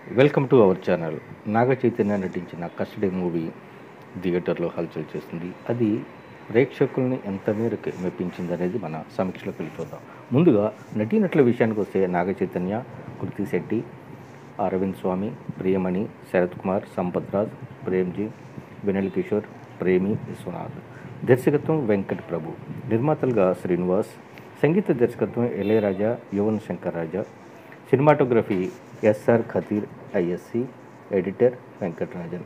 Welcome to our channel. Naga Chaitanya నటించిన Custody movie థియేటర్లో హల్చల్ చేస్తుంది. అది ప్రేక్షకుల్ని ఎంత మేరకు మెప్పించింది అనేది మన సమీక్షలోకి వెళ్ళిపోతాం. ముందుగా నటీనటుల విషయానికి వస్తే నాగ చైతన్య, కృతి శెట్టి, అరవింద్ స్వామి, ప్రియమణి, శరత్ కుమార్, సంపత్ రాజ్, ప్రేమ్జీ, వెనెల్ కిషోర్, ప్రేమి విశ్వనాథ్. దర్శకత్వం వెంకట్ ప్రభు, నిర్మాతలుగా శ్రీనివాస్, సంగీత దర్శకత్వం Ilaiyaraaja, Yuvan Shankar Raja, cinematography S R Kathir ISC, editor Venkatarajan.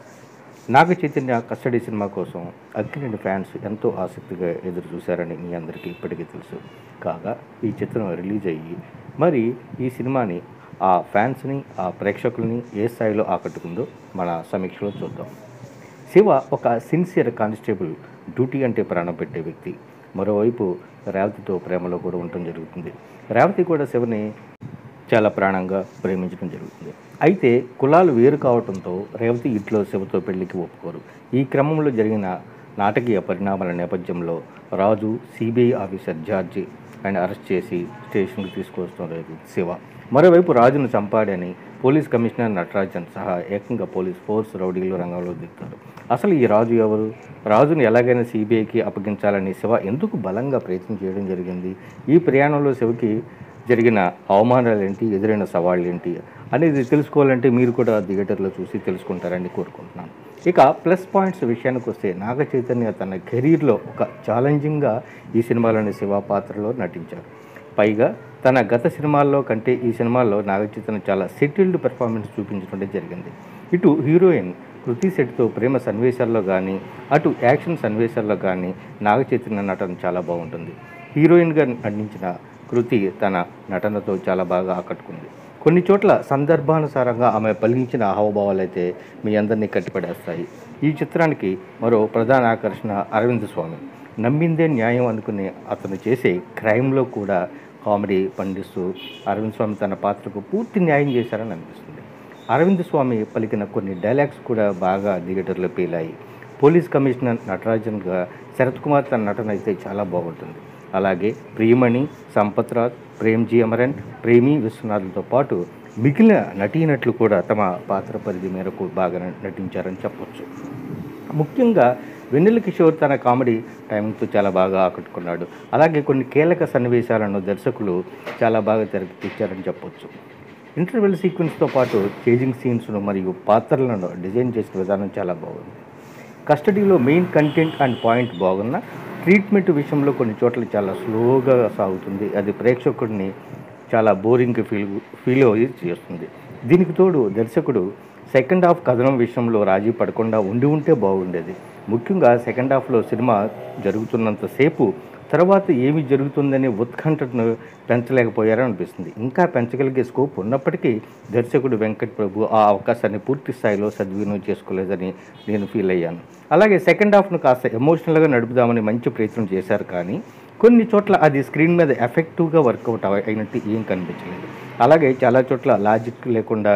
Naga Chaitanya custody cinema కోసం అక్కినేని ఫ్యాన్స్ ఎంతో ఆసక్తిగా ఎదురు చూశారని మీ అందరికీ ఇప్పటికీ తెలుసు. కాగా ఈ చిత్రం రిలీజ్ అయ్యి మరి ఈ సినిమాని ఆ ఫ్యాన్స్ని, ఆ ప్రేక్షకుల్ని ఏ స్థాయిలో ఆకట్టుకుందో మన సమీక్షలో చూద్దాం. శివ ఒక సిన్సియర్ కానిస్టేబుల్, డ్యూటీ అంటే ప్రాణం పెట్టే వ్యక్తి. మరోవైపు రేవతితో ప్రేమలో కూడా ఉండటం జరుగుతుంది. రేవతి కూడా శివని చాలా ప్రాణంగా ప్రేమించడం జరుగుతుంది. అయితే కులాలు వేరు కావడంతో రేవతి ఇంట్లో శివతో పెళ్లికి ఒప్పుకోరు. ఈ క్రమంలో జరిగిన నాటకీయ పరిణామాల నేపథ్యంలో రాజు సిబిఐ ఆఫీసర్ జార్జి ఆయన అరెస్ట్ చేసి స్టేషన్కి తీసుకొస్తున్నారు శివ. మరోవైపు రాజును చంపాడని పోలీస్ కమిషనర్ నటరాజన్ సహా ఏకంగా పోలీస్ ఫోర్స్ రౌడీలు రంగంలో దిగుతారు. అసలు ఈ రాజు ఎవరు? రాజును ఎలాగైనా సిబిఐకి అప్పగించాలని శివ ఎందుకు బలంగా ప్రయత్నం చేయడం జరిగింది? ఈ ప్రయాణంలో శివకి జరిగిన అవమానాలు ఏంటి, ఎదురైన సవాళ్ళు ఏంటి అనేది తెలుసుకోవాలంటే మీరు కూడా థియేటర్లో చూసి తెలుసుకుంటారని కోరుకుంటున్నాను. ఇక ప్లస్ పాయింట్స్ విషయానికి వస్తే నాగ చైతన్య తన కెరీర్లో ఒక ఛాలెంజింగ్గా ఈ సినిమాలోని శివ పాత్రలో నటించారు. పైగా తన గత సినిమాల్లో కంటే ఈ సినిమాల్లో నాగ చైతన్య చాలా సెటిల్డ్ పెర్ఫార్మెన్స్ చూపించడం జరిగింది. ఇటు హీరోయిన్ కృతి శెట్టితో ప్రేమ సన్నివేశాల్లో కానీ, అటు యాక్షన్ సన్నివేశాల్లో కానీ నాగ చైతన్య నటన చాలా బాగుంటుంది. హీరోయిన్గా నటించిన కృతి తన నటనతో చాలా బాగా ఆకట్టుకుంది. కొన్ని చోట్ల సందర్భానుసారంగా ఆమె పలికించిన హావభావాలు అయితే మీ అందరినీ కట్టిపడేస్తాయి. ఈ చిత్రానికి మరో ప్రధాన ఆకర్షణ అరవింద్ స్వామి. నమ్మిందే న్యాయం అనుకునే అతను చేసే క్రైమ్లో కూడా కామెడీ పండిస్తూ అరవింద్ స్వామి తన పాత్రకు పూర్తి న్యాయం చేశారని అనిపిస్తుంది. అరవింద్ స్వామి పలికిన కొన్ని డైలాగ్స్ కూడా బాగా థియేటర్లో పేలాయి. పోలీస్ కమిషనర్ నటరాజన్గా శరత్ కుమార్ తన నటన అయితే చాలా బాగుంటుంది. అలాగే ప్రియమణి, సంపత్ రాజ్, ప్రేమ్జీ అమరన్, ప్రేమి విశ్వనాథ్లతో పాటు మిగిలిన నటీనటులు కూడా తమ పాత్ర పరిధి మేరకు బాగా నటించారని చెప్పొచ్చు. ముఖ్యంగా వెన్నెల కిషోర్ తన కామెడీ టైమింగ్తో చాలా బాగా ఆకట్టుకున్నాడు. అలాగే కొన్ని కీలక సన్నివేశాలను దర్శకులు చాలా బాగా తెరకెక్కించారని చెప్పొచ్చు. ఇంటర్వెల్ సీక్వెన్స్తో పాటు చేజింగ్ సీన్స్ను మరియు పాత్రలను డిజైన్ చేసిన విధానం చాలా బాగుంది. కస్టడీలో మెయిన్ కంటెంట్ అండ్ పాయింట్ బాగున్న ట్రీట్మెంట్ విషయంలో కొన్ని చోట్ల చాలా స్లోగా సాగుతుంది. అది ప్రేక్షకుడిని చాలా బోరింగ్ ఫీల్ చేస్తుంది. దీనికి తోడు దర్శకుడు సెకండ్ హాఫ్ కథనం విషయంలో రాజీ పడకుండా ఉంటే బాగుండేది. ముఖ్యంగా సెకండ్ హాఫ్లో సినిమా జరుగుతున్నంతసేపు తర్వాత ఏమి జరుగుతుందనే ఉత్కంఠను పెంచలేకపోయారని అనిపిస్తుంది. ఇంకా పెంచగలిగే స్కోప్ ఉన్నప్పటికీ దర్శకుడు వెంకట్ ప్రభు ఆ అవకాశాన్ని పూర్తి స్థాయిలో సద్వినియోగం చేసుకోలేదని నేను ఫీల్ అయ్యాను. అలాగే సెకండ్ హాఫ్ను కాస్త ఎమోషనల్గా నడుపుదామని మంచి ప్రయత్నం చేశారు, కానీ కొన్ని చోట్ల అది స్క్రీన్ మీద ఎఫెక్టివ్గా వర్కౌట్ అయినట్టు ఏం కనిపించలేదు. అలాగే చాలా చోట్ల లాజిక్ లేకుండా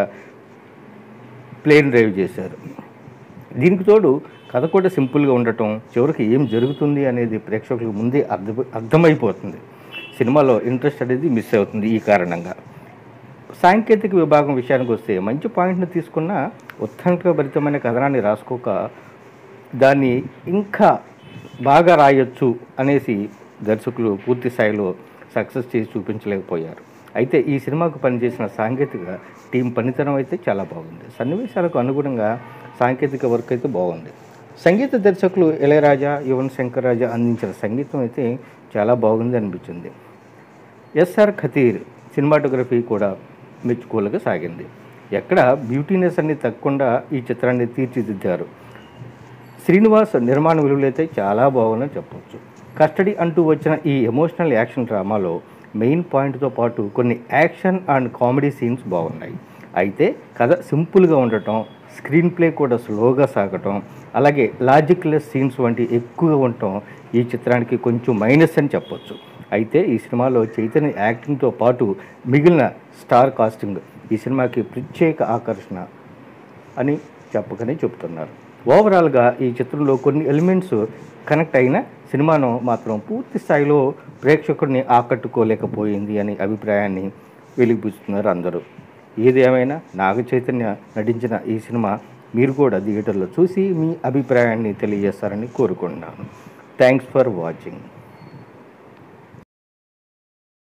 ప్లేన్ డ్రైవ్ చేశారు. దీనికి తోడు కథ కూడా సింపుల్గా ఉండటం, చివరికి ఏం జరుగుతుంది అనేది ప్రేక్షకులకు ముందే అర్థమైపోతుంది. సినిమాలో ఇంట్రెస్ట్ అనేది మిస్ అవుతుంది. ఈ కారణంగా సాంకేతిక విభాగం విషయానికి వస్తే మంచి పాయింట్ని తీసుకున్న ఉత్కంఠభరితమైన కథనాన్ని రాసుకోక దాన్ని ఇంకా బాగా రాయొచ్చు అనేసి దర్శకులు పూర్తి స్థాయిలో సక్సెస్ చేసి చూపించలేకపోయారు. అయితే ఈ సినిమాకు పనిచేసిన సాంకేతిక టీం పనితనం అయితే చాలా బాగుంది. సన్నివేశాలకు అనుగుణంగా సాంకేతిక వర్క్ అయితే బాగుంది. సంగీత దర్శకులు ఇళయరాజా, యువన్ శంకర్ రాజా అందించిన సంగీతం అయితే చాలా బాగుంది అనిపించింది. ఎస్ఆర్ ఖతీర్ సినిమాటోగ్రఫీ కూడా మెచ్చుకోలుగా సాగింది. ఎక్కడ బ్యూటీనెస్ అన్ని తగ్గకుండా ఈ చిత్రాన్ని తీర్చిదిద్దారు. శ్రీనివాస్ నిర్మాణ విలువలు అయితే చాలా బాగుందని చెప్పవచ్చు. కస్టడీ అంటూ వచ్చిన ఈ ఎమోషనల్ యాక్షన్ డ్రామాలో మెయిన్ పాయింట్తో పాటు కొన్ని యాక్షన్ అండ్ కామెడీ సీన్స్ బాగున్నాయి. అయితే కథ సింపుల్గా ఉండటం, స్క్రీన్ ప్లే కూడా స్లోగా సాగటం, అలాగే లాజిక్లెస్ సీన్స్ వంటి ఎక్కువగా ఉండటం ఈ చిత్రానికి కొంచెం మైనస్ అని చెప్పొచ్చు. అయితే ఈ సినిమాలో చైతన్య యాక్టింగ్తో పాటు మిగిలిన స్టార్ కాస్టింగ్ ఈ సినిమాకి ప్రత్యేక ఆకర్షణ అని చెప్పకనే చెప్తున్నారు. ఓవరాల్గా ఈ చిత్రంలో కొన్ని ఎలిమెంట్స్ కనెక్ట్ అయిన సినిమాను మాత్రం పూర్తి స్థాయిలో ప్రేక్షకుడిని ఆకట్టుకోలేకపోయింది అనే అభిప్రాయాన్ని వెలిగిపుస్తున్నారు అందరూ. ఏది ఏమైనా నాగ చైతన్య నటించిన ఈ సినిమా మీరు కూడా థియేటర్లో చూసి మీ అభిప్రాయాన్ని తెలియజేస్తారని కోరుకుంటున్నాను. Thanks for watching.